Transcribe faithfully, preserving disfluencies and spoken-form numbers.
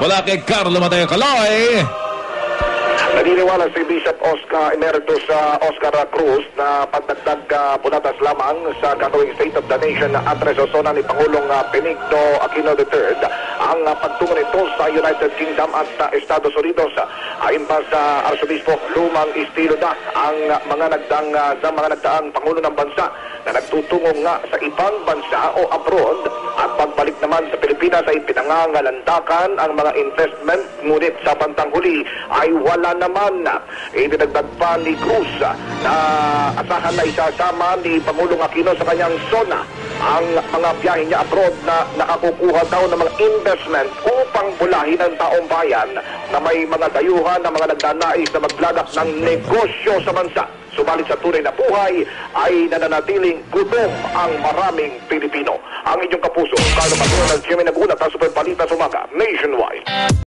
mula kay Carlo Mateo Caloy. Naniniwala si Bishop Oscar Emeritus uh, Oscar Cruz na pagdagdag uh, punatas lamang sa gagawing State of the Nation na address o sona ni Pangulong uh, Benigno Aquino the third ang uh, pagtungo nito sa United Kingdom at uh, Estados Unidos. Ayon pa sa Arsobispo, lumang estilo na ang uh, mga nagdang uh, sa mga nagdaang Pangulo ng bansa na nagtutungo nga sa ibang bansa o abroad at pagbalik naman sa Pilipinas ay pinangangalandakan ang mga investment, ngunit sa bantang huli ay wala naman. Idinagdag pa ni Cruz na asahan na isasama ni Pangulong Aquino sa kanyang zona ang mga biyahe niya abroad na nakakukuha daw ng mga investment upang bulahin ang taong bayan na may mga dayuhan na mga nagnanais na maglagak ng negosyo sa bansa. Subalit sa tunay na buhay ay nananatiling gutom ang maraming Pilipino. Ang inyong kapuso, Carlo Mateo ng G M A Nagulat, ang Super Balita sa Umaga, Nationwide.